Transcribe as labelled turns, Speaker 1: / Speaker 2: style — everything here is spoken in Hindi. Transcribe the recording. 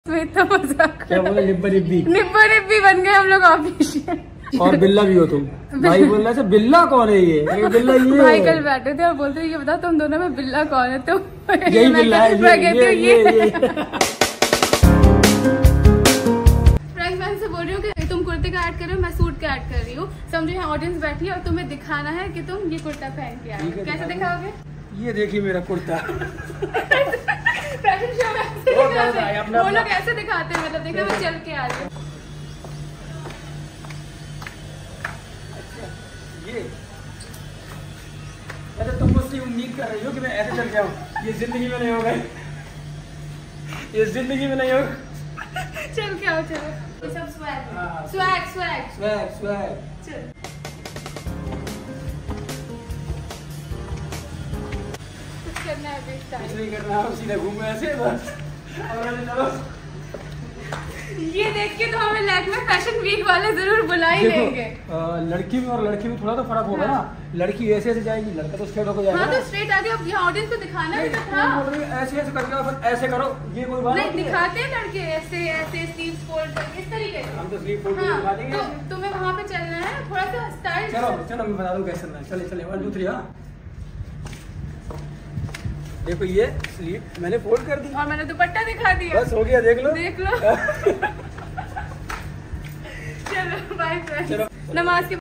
Speaker 1: इतना मजाक
Speaker 2: क्या बोला? निब्बा
Speaker 1: निब्बी बन गए हम लोग ऑफिशियल।
Speaker 2: और बिल्ला भी हो तुम। भाई बोल रहा है बिल्ला कौन है ये बिल्ला ये
Speaker 1: भाई कल बैठे थे और बोलते ये बताओ तुम दोनों में बिल्ला कौन है? तो
Speaker 2: यही बिल्ला है ये।
Speaker 1: से बोल रही हूँ कि तुम कुर्ते का ऐड कर रहे हो, मैं सूट का ऐड कर रही हूँ। समझो यहाँ ऑडियंस बैठी है और तुम्हें दिखाना है कि तुम ये कुर्ता पहन के आए हो। कैसे दिखाओगे?
Speaker 2: ये देखिए मेरा कुर्ता।
Speaker 1: फैशन शो में वो लोग ऐसे दिखाते हैं, मतलब देखो मैं चल के आ रही हूँ।
Speaker 2: ये अच्छा तुम मुझसे उम्मीद कर रही हो कि मैं ऐसे चल के आऊँ? ये जिंदगी में नहीं होगा, ये जिंदगी में नहीं होगा।
Speaker 1: चल के आओ, चलो। ये सब स्वैग चल। कुछ करना है अभी?
Speaker 2: कुछ नहीं करना है, सीधा घूमो ऐसे बस। चलो
Speaker 1: ये देख के तो हमें लैक्मे फैशन वीक वाले जरूर बुला ही लेंगे।
Speaker 2: लड़की में और लड़की में थोड़ा तो फर्क होगा ना। लड़की ऐसे ऐसे जाएगी, लड़का तो स्ट्रेट होकर जाएगा।
Speaker 1: हाँ तो स्ट्रेट आगे। अब यहाँ ऑडियंस को दिखाना भी तो था।
Speaker 2: ऐसे ऐसे करके ऐसे करो, ये कोई बात
Speaker 1: नहीं दिखाते हैं लड़के ऐसे ऐसे स्लीव फोल्ड करके इस तरीके से।
Speaker 2: हम तो स्लीव फोल्ड
Speaker 1: हाँ,
Speaker 2: दिखा देंगे।
Speaker 1: तो तुम्हें वहाँ पे चलना है थोड़ा सा स्टाइल।
Speaker 2: चलो चलो मैं बता दूं कैसे चलना है। चले चले 1 2 3। हाँ देखो ये स्लीव मैंने फोल्ड कर दी
Speaker 1: और मैंने दुपट्टा दिखा दिया।
Speaker 2: बस हो गया, देख लो
Speaker 1: चलो बाय। नमाज के